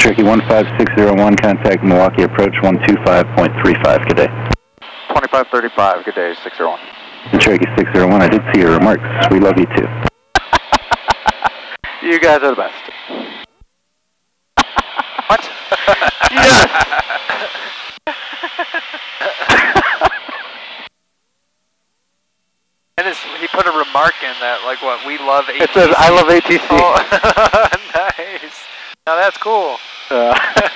Cherokee 15601, contact Milwaukee approach 125.35, good day. 2535, good day, 601. And Cherokee 601, I did see your remarks. We love you too. You guys are the best. What? Yes! And he put a remark in that, like what, we love ATC. It says, I love ATC. Oh, nice. Now that's cool.